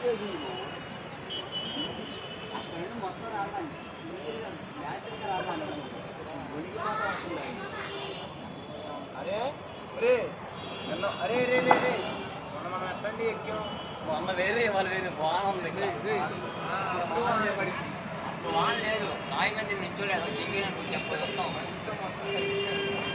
మొత్తం రాదండి అరే అరే అరే రే రే రే మనం ఎట్టండి ఎక్కాం మొన్న వేరే వాళ్ళు వేరే బాగుంది వాన్ లేదు 100 మంది నిల్చోలేదు చెప్పేదానికి చెప్పొస్తాం